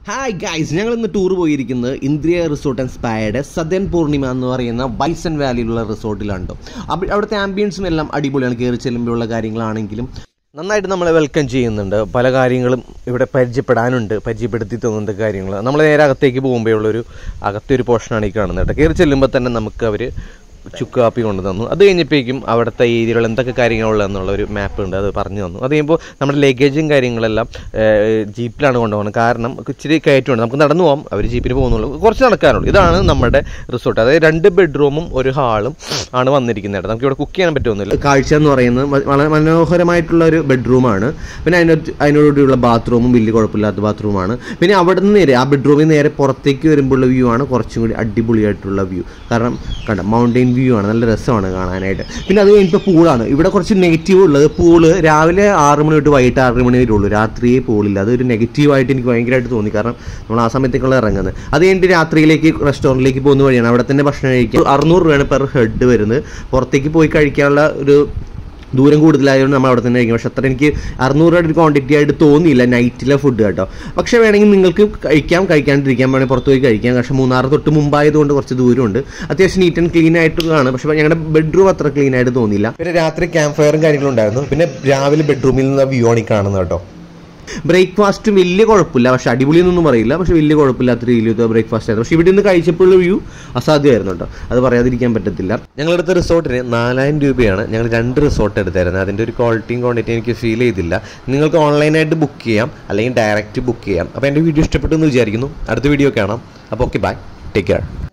Hi guys, ഞങ്ങൾ ഇന്ന് tour പോയിരിക്കുന്നത് ഇന്ദ്രിയ റിസോർട്ട് ആൻഡ് സ്പായുടെ സദേൺ പൂർണിമ എന്ന് പറയുന്ന ബൈസൺ വാലിയിലുള്ള റിസോർട്ടിലാണ്. അവിടുത്തെ ആംബിയൻസും എല്ലാം അടിപൊളിയാണ്. കയറി ചെല്ലുമ്പോഴുള്ള കാര്യങ്ങളാണെങ്കിലും നന്നായിട്ട് നമ്മളെ വെൽക്കം ചെയ്യുന്നുണ്ട്. പല കാര്യങ്ങളും ഇവിടെ പരിചയപ്പെടുത്തി തോന്നുന്ന കാര്യങ്ങൾ. നമ്മൾ നേരെ അകത്തേക്ക് പോകുമ്പോഴുള്ളൊരു അകത്തൊരു പോർഷനാണ് ഈ കാണുന്നത് കേട്ടോ. കയറി ചെല്ലുമ്പോൾ തന്നെ നമുക്ക് അവർ ചുക്ക് കാപ്പി കൊണ്ടു തന്നു. അത് കഴിഞ്ഞപ്പോഴേക്കും അവിടുത്തെ ഏരിയകൾ എന്തൊക്കെ കാര്യങ്ങളുള്ളതെന്നുള്ള ഒരു മാപ്പ് ഉണ്ട്, അത് പറഞ്ഞു തന്നു. അത് കഴിയുമ്പോൾ നമ്മുടെ ലഗേജും കാര്യങ്ങളെല്ലാം ജീപ്പിലാണ് കൊണ്ടുപോകുന്നത്. കാരണം ഇച്ചിരി കയറ്റമുണ്ട്, നമുക്ക് നടന്നു പോകാം. അവർ ജീപ്പിന് പോകുന്നുള്ളൂ, കുറച്ച് നടക്കാനുള്ളൂ. ഇതാണ് നമ്മുടെ റിസോർട്ട്. അതായത് 2 ബെഡ്റൂമും ഒരു ഹാളും ആണ് വന്നിരിക്കുന്നത്. നമുക്ക് ഇവിടെ കുക്ക് ചെയ്യാൻ പറ്റുമെന്നില്ല. കാഴ്ച എന്ന് പറയുന്നത് വളരെ മനോഹരമായിട്ടുള്ള ഒരു ബെഡ്റൂമാണ്. പിന്നെ അതിനോടുകൂടിയുള്ള ബാത്റൂമും വലിയ കുഴപ്പമില്ലാത്ത ബാത്റൂമാണ്. പിന്നെ അവിടെ നിന്ന് നേരെ ആ ബെഡ്റൂമിൽ നേരെ പുറത്തേക്ക് വരുമ്പോഴുള്ള വ്യൂ ആണ് കുറച്ചും കൂടി അടിപൊളിയായിട്ടുള്ള വ്യൂ. കാരണം കണ്ട മൗണ്ടെയിൻ വ്യൂ ആണ്, നല്ല രസമാണ് കാണാനായിട്ട്. പിന്നെ അത് കഴിഞ്ഞിപ്പോൾ പൂളാണ്. ഇവിടെ കുറച്ച് നെഗറ്റീവ് ഉള്ളത്, പൂള് രാവിലെ 6 മണി തൊട്ട് വൈകിട്ട് 6 മണി വരെ ഉള്ളൂ, രാത്രിയെ പൂളില്ല. അതൊരു നെഗറ്റീവായിട്ട് എനിക്ക് ഭയങ്കരമായിട്ട് തോന്നി. കാരണം നമ്മൾ ആ സമയത്തേക്കുള്ള ഇറങ്ങുന്നത്. അത് കഴിഞ്ഞിട്ട് രാത്രിയിലേക്ക് റെസ്റ്റോറൻറ്റിലേക്ക് പോകുന്ന വഴിയാണ്. അവിടെ തന്നെ ഭക്ഷണം കഴിക്കുക. 600 രൂപയാണ് പെർ ഹെഡ് വരുന്നത്. പുറത്തേക്ക് പോയി കഴിക്കാനുള്ള ഒരു ദൂരം കൂടുതലായതുകൊണ്ട് നമ്മൾ അവിടെ തന്നെ കഴിക്കും. പക്ഷെ അത്ര എനിക്ക് 600 രൂപയുടെ ഒരു ക്വാണ്ടിറ്റി ആയിട്ട് തോന്നിയില്ല നൈറ്റിലെ ഫുഡ് കേട്ടോ. പക്ഷേ വേണമെങ്കിൽ നിങ്ങൾക്ക് കഴിക്കാണ്ടിരിക്കാൻ വേണമെങ്കിൽ പുറത്ത് പോയി കഴിക്കാം. പക്ഷേ മൂന്നാർ തൊട്ട് മുമ്പായതുകൊണ്ട് കുറച്ച് ദൂരമുണ്ട്. അത്യാവശ്യം നീറ്റ് ആൻഡ് ക്ലീൻ ആയിട്ടുള്ളതാണ്. പക്ഷേ ഞങ്ങളുടെ ബെഡ്റൂം അത്ര ക്ലീൻ ആയിട്ട് തോന്നിയില്ല. പിന്നെ രാത്രി ക്യാമ്പ് ഫയറും കാര്യങ്ങളും ഉണ്ടായിരുന്നു. പിന്നെ രാവിലെ ബെഡ്റൂമിൽ നിന്ന് വ്യൂ ആണ് ഈ കാണുന്നത് കേട്ടോ. ബ്രേക്ക്ഫാസ്റ്റും വലിയ കുഴപ്പമില്ല, പക്ഷേ അടിപൊളിയൊന്നും പറയില്ല. പക്ഷേ വലിയ കുഴപ്പമില്ലാത്ത രീതിയിലത്തെ ബ്രേക്ക്ഫാസ്റ്റ് ആയിരുന്നു. പക്ഷേ ഇവിടെ നിന്ന് കഴിച്ചപ്പോഴുള്ള വ്യൂ അസാധ്യമായിരുന്നു കേട്ടോ. അത് പറയാതിരിക്കാൻ പറ്റത്തില്ല. ഞങ്ങളെടുത്ത റിസോർട്ടിന് 4000 രൂപയാണ്. ഞങ്ങൾ 2 റിസോർട്ട് എടുത്തായിരുന്നു. അതിൻ്റെ ഒരു ക്വാളിറ്റിയും ക്വാണ്ടിറ്റിയും എനിക്ക് ഫീൽ ചെയ്തില്ല. നിങ്ങൾക്ക് ഓൺലൈനായിട്ട് ബുക്ക് ചെയ്യാം, അല്ലെങ്കിൽ ഡയറക്റ്റ് ബുക്ക് ചെയ്യാം. അപ്പോൾ എൻ്റെ വീഡിയോ ഇഷ്ടപ്പെട്ടു എന്ന് വിചാരിക്കുന്നു. അടുത്ത വീഡിയോ കാണാം. അപ്പോൾ ഓക്കെ, ബൈ, ടേക്ക് കെയർ.